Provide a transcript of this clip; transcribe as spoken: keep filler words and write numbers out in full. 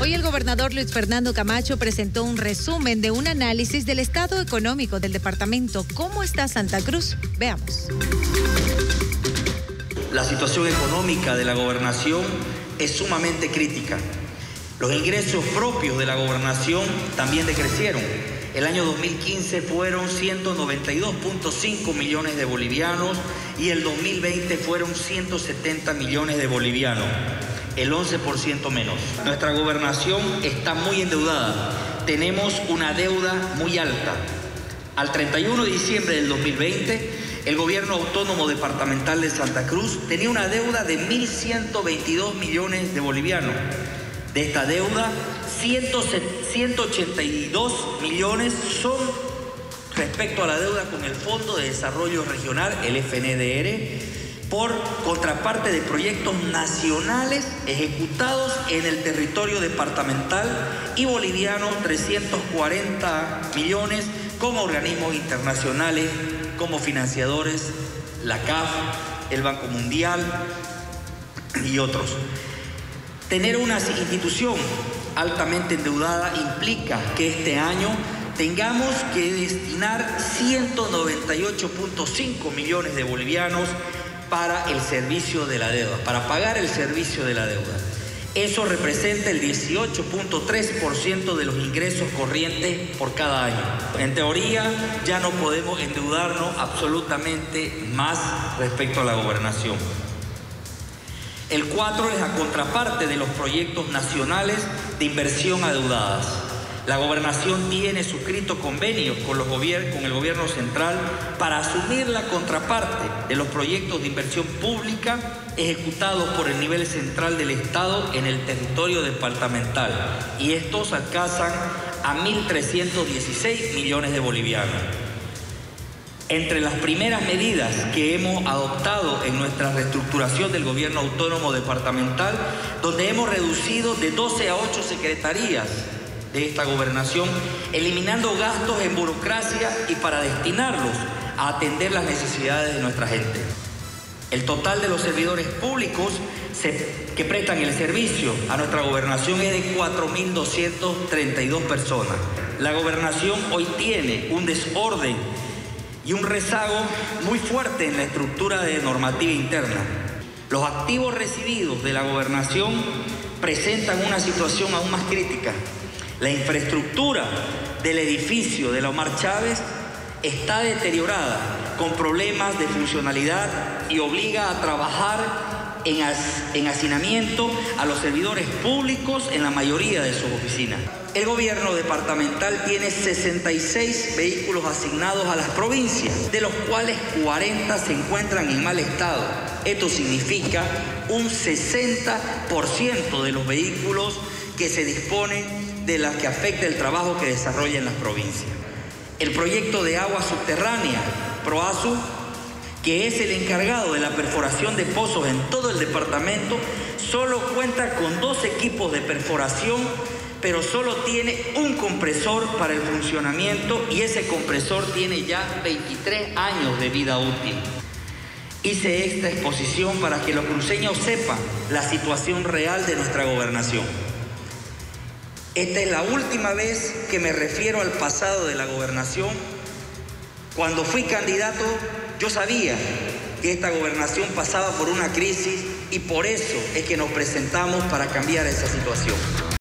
Hoy el gobernador Luis Fernando Camacho presentó un resumen de un análisis del estado económico del departamento. ¿Cómo está Santa Cruz? Veamos. La situación económica de la gobernación es sumamente crítica. Los ingresos propios de la gobernación también decrecieron. El año dos mil quince fueron ciento noventa y dos punto cinco millones de bolivianos y el dos mil veinte fueron ciento setenta millones de bolivianos, el once por ciento menos. Nuestra gobernación está muy endeudada. Tenemos una deuda muy alta. Al treinta y uno de diciembre del dos mil veinte, el gobierno autónomo departamental de Santa Cruz tenía una deuda de mil ciento veintidós millones de bolivianos. De esta deuda, ciento ochenta y dos millones son respecto a la deuda con el Fondo de Desarrollo Regional, el F N D R, por contraparte de proyectos nacionales ejecutados en el territorio departamental y bolivianos trescientos cuarenta millones con organismos internacionales como financiadores, la C A F, el Banco Mundial y otros. Tener una institución altamente endeudada implica que este año tengamos que destinar ciento noventa y ocho punto cinco millones de bolivianos para el servicio de la deuda, para pagar el servicio de la deuda. Eso representa el dieciocho punto tres por ciento de los ingresos corrientes por cada año. En teoría, ya no podemos endeudarnos absolutamente más respecto a la gobernación. El cuatro es la contraparte de los proyectos nacionales de inversión adeudadas. La gobernación tiene suscrito convenios con, los gobier- con el gobierno central para asumir la contraparte de los proyectos de inversión pública ejecutados por el nivel central del Estado en el territorio departamental. Y estos alcanzan a mil trescientos dieciséis millones de bolivianos. Entre las primeras medidas que hemos adoptado en nuestra reestructuración del gobierno autónomo departamental, donde hemos reducido de doce a ocho secretarías de esta gobernación, eliminando gastos en burocracia y para destinarlos a atender las necesidades de nuestra gente. El total de los servidores públicos se, que prestan el servicio a nuestra gobernación es de cuatro mil doscientas treinta y dos personas. La gobernación hoy tiene un desorden y un rezago muy fuerte en la estructura de normativa interna. Los activos recibidos de la gobernación presentan una situación aún más crítica. La infraestructura del edificio de la Omar Chávez está deteriorada, con problemas de funcionalidad y obliga a trabajar en, en hacinamiento a los servidores públicos en la mayoría de sus oficinas. El gobierno departamental tiene sesenta y seis vehículos asignados a las provincias, de los cuales cuarenta se encuentran en mal estado. Esto significa un sesenta por ciento de los vehículos que se disponen de las que afecta el trabajo que desarrollan las provincias. El proyecto de agua subterránea, PROASU, que es el encargado de la perforación de pozos en todo el departamento, solo cuenta con dos equipos de perforación, pero solo tiene un compresor para el funcionamiento y ese compresor tiene ya veintitrés años de vida útil. Hice esta exposición para que los cruceños sepan la situación real de nuestra gobernación. Esta es la última vez que me refiero al pasado de la gobernación. Cuando fui candidato, yo sabía que esta gobernación pasaba por una crisis y por eso es que nos presentamos para cambiar esa situación.